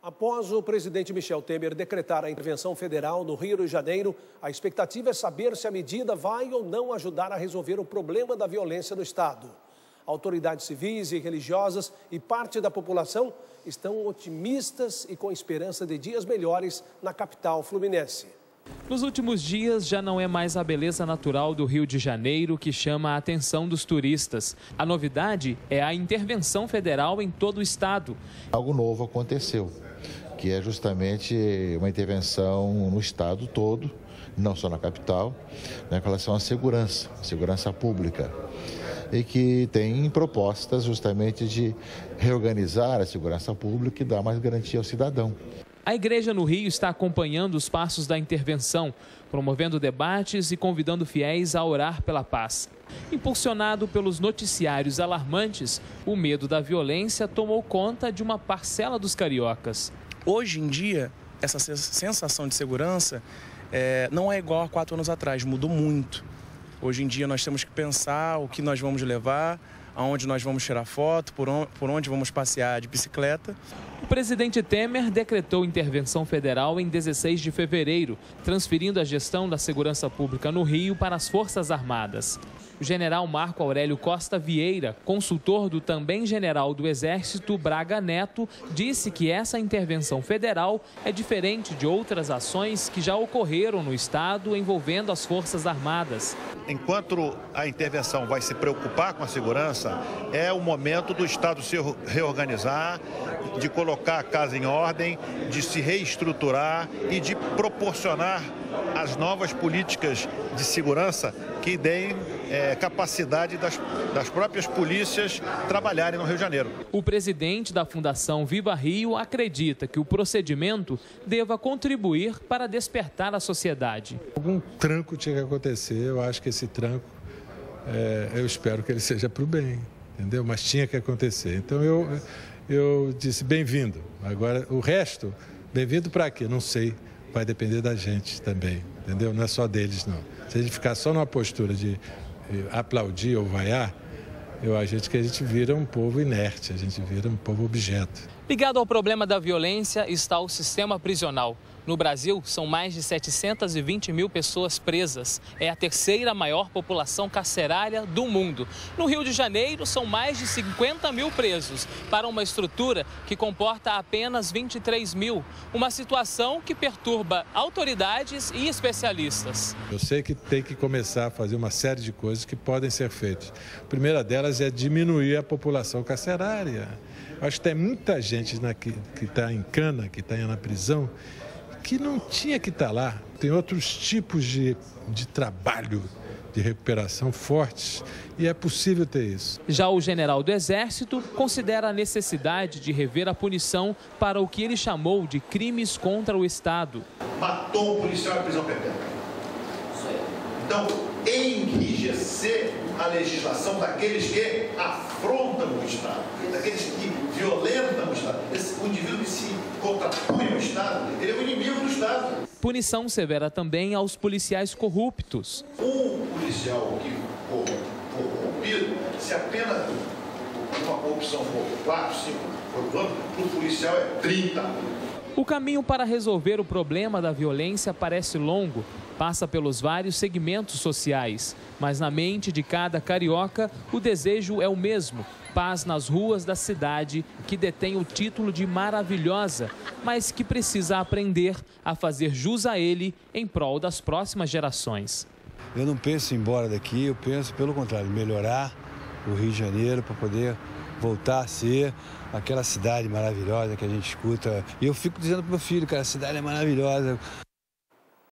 Após o presidente Michel Temer decretar a intervenção federal no Rio de Janeiro, a expectativa é saber se a medida vai ou não ajudar a resolver o problema da violência no estado. Autoridades civis e religiosas e parte da população estão otimistas e com esperança de dias melhores na capital fluminense. Nos últimos dias, já não é mais a beleza natural do Rio de Janeiro que chama a atenção dos turistas. A novidade é a intervenção federal em todo o estado. Algo novo aconteceu, que é justamente uma intervenção no estado todo, não só na capital, com relação à segurança pública. E que tem propostas justamente de reorganizar a segurança pública e dar mais garantia ao cidadão. A igreja no Rio está acompanhando os passos da intervenção, promovendo debates e convidando fiéis a orar pela paz. Impulsionado pelos noticiários alarmantes, o medo da violência tomou conta de uma parcela dos cariocas. Hoje em dia, essa sensação de segurança não é igual a 4 anos atrás, mudou muito. Hoje em dia nós temos que pensar o que nós vamos levar, aonde nós vamos tirar foto, por onde vamos passear de bicicleta. O presidente Temer decretou intervenção federal em 16 de fevereiro, transferindo a gestão da segurança pública no Rio para as Forças Armadas. O general Marco Aurélio Costa Vieira, consultor do também general do Exército Braga Neto, disse que essa intervenção federal é diferente de outras ações que já ocorreram no estado envolvendo as Forças Armadas. Enquanto a intervenção vai se preocupar com a segurança, é o momento do Estado se reorganizar, de colocar a casa em ordem, de se reestruturar e de proporcionar as novas políticas de segurança que deem capacidade das próprias polícias trabalharem no Rio de Janeiro. O presidente da Fundação Viva Rio acredita que o procedimento deva contribuir para despertar a sociedade. Algum tranco tinha que acontecer, eu acho que esse tranco, eu espero que ele seja para o bem, entendeu? Mas tinha que acontecer. Então eu disse bem-vindo. Agora o resto, bem-vindo para quê? Não sei, vai depender da gente também, entendeu? Não é só deles, não. Se a gente ficar só numa postura de aplaudir ou vaiar, a gente vira um povo inerte, a gente vira um povo objeto. Ligado ao problema da violência está o sistema prisional. No Brasil, são mais de 720 mil pessoas presas. É a terceira maior população carcerária do mundo. No Rio de Janeiro, são mais de 50 mil presos, para uma estrutura que comporta apenas 23 mil. Uma situação que perturba autoridades e especialistas. Eu sei que tem que começar a fazer uma série de coisas que podem ser feitas. A primeira delas é diminuir a população carcerária. Acho que tem muita gente que está em cana, que está na prisão, que não tinha que estar lá. Tem outros tipos de trabalho de recuperação fortes e é possível ter isso. Já o general do Exército considera a necessidade de rever a punição para o que ele chamou de crimes contra o Estado. Matou um policial em prisão perpétua. Então, enrijecer a legislação daqueles que afrontam o Estado, daqueles que violentam o Estado. O indivíduo que se contrapõe ao Estado, ele é o inimigo do Estado. Punição severa também aos policiais corruptos. Um policial que for corrompido, se a pena de uma corrupção for 4, 5 por ano, para o policial é 30. O caminho para resolver o problema da violência parece longo, passa pelos vários segmentos sociais, mas na mente de cada carioca o desejo é o mesmo: paz nas ruas da cidade que detém o título de maravilhosa, mas que precisa aprender a fazer jus a ele em prol das próximas gerações. Eu não penso em ir embora daqui, eu penso, pelo contrário, melhorar o Rio de Janeiro para poder voltar a ser aquela cidade maravilhosa que a gente escuta. E eu fico dizendo para o meu filho, cara, a cidade é maravilhosa.